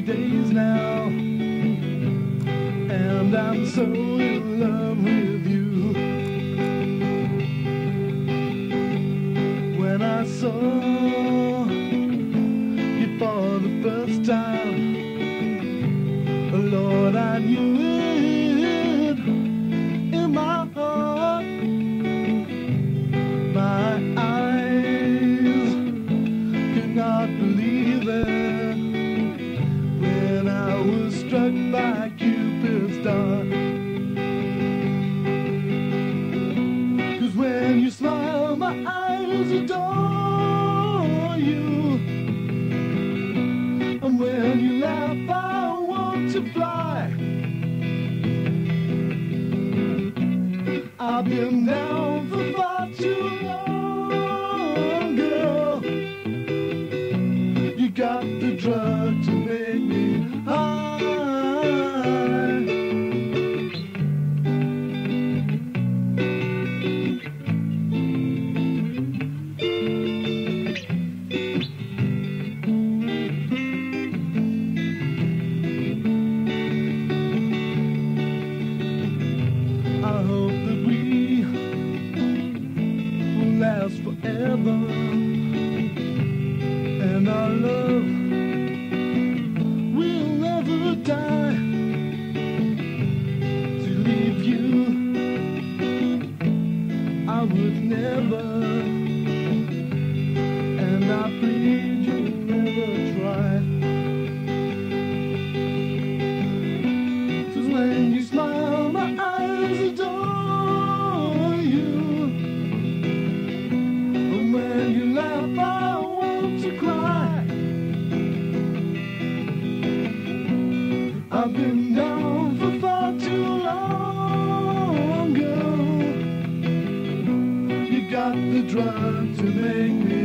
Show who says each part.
Speaker 1: days now, and I'm so in love with you. When I saw you for the first time, Lord, I knew it in my heart. My eyes could not believe it when I was struck by Cupid's dart. 'Cause when you smile, my eyes adore you, and when you laugh, I want to fly. I've been down for far too long, girl. You got the drug to make me high. I hope that we will last forever, and our love will never die. To leave you, I would never, and I plead you'll never try. 'Cause when you smile, my eyes adore you, and when you laugh, I want to cry. I've been down for far too long, girl. You got the drug to make me